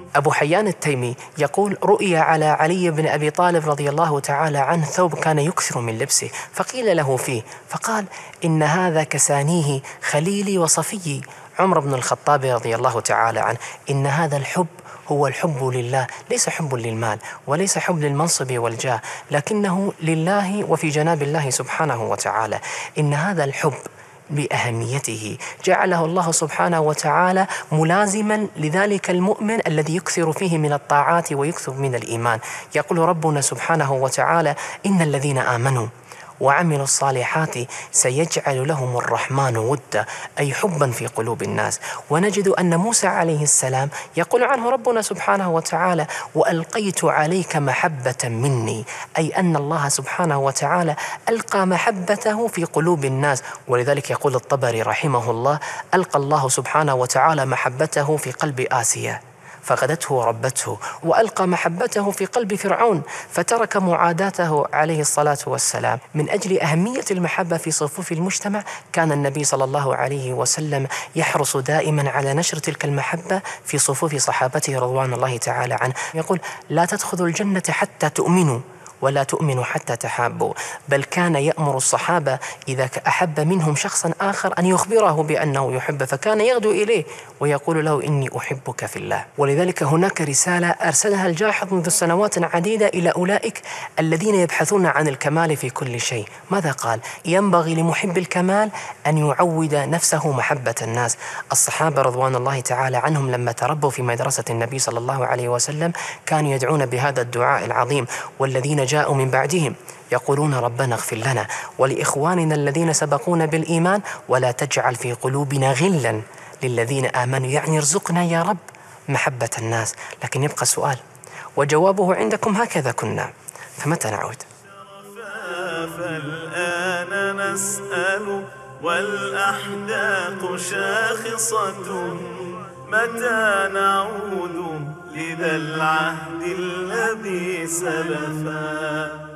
أبو حيان التيمي يقول: رؤي على علي بن أبي طالب رضي الله تعالى عنه ثوب كان يكثر من لبسه، فقيل له فيه فقال: إن هذا كسانيه خليلي وصفيي. عمر بن الخطاب رضي الله تعالى عنه: إن هذا الحب هو الحب لله، ليس حب للمال وليس حب للمنصب والجاه، لكنه لله وفي جناب الله سبحانه وتعالى. إن هذا الحب بأهميته جعله الله سبحانه وتعالى ملازما لذلك المؤمن الذي يكثر فيه من الطاعات ويكثر من الإيمان. يقول ربنا سبحانه وتعالى: إن الذين آمنوا وعملوا الصالحات سيجعل لهم الرحمن ودا، أي حبا في قلوب الناس. ونجد أن موسى عليه السلام يقول عنه ربنا سبحانه وتعالى: وألقيت عليك محبة مني، أي أن الله سبحانه وتعالى ألقى محبته في قلوب الناس. ولذلك يقول الطبري رحمه الله: ألقى الله سبحانه وتعالى محبته في قلب آسيا فغدته وربته، وألقى محبته في قلب فرعون فترك معاداته عليه الصلاة والسلام. من أجل أهمية المحبة في صفوف المجتمع كان النبي صلى الله عليه وسلم يحرص دائما على نشر تلك المحبة في صفوف صحابته رضوان الله تعالى عنه. يقول: لا تدخلوا الجنة حتى تؤمنوا ولا تؤمنوا حتى تحابوا. بل كان يأمر الصحابة إذا أحب منهم شخصا آخر أن يخبره بأنه يحب، فكان يغدو إليه ويقول له: إني أحبك في الله. ولذلك هناك رسالة أرسلها الجاحظ منذ سنوات عديدة إلى أولئك الذين يبحثون عن الكمال في كل شيء. ماذا قال؟ ينبغي لمحب الكمال أن يعود نفسه محبة الناس. الصحابة رضوان الله تعالى عنهم لما تربوا في مدرسة النبي صلى الله عليه وسلم كانوا يدعون بهذا الدعاء العظيم: والذين جاءوا من بعدهم يقولون ربنا اغفر لنا ولإخواننا الذين سبقونا بالإيمان ولا تجعل في قلوبنا غلا للذين آمنوا، يعني ارزقنا يا رب محبة الناس. لكن يبقى سؤال، وجوابه عندكم: هكذا كنا. فمتى نعود؟ فالآن نسأل والأحداق شاخصة، متى نعود لذا العهد الذي سلفا؟